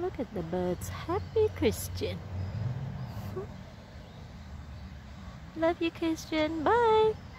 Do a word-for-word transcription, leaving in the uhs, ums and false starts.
Look at the birds. Happy Christian. Love you, Christian. Bye.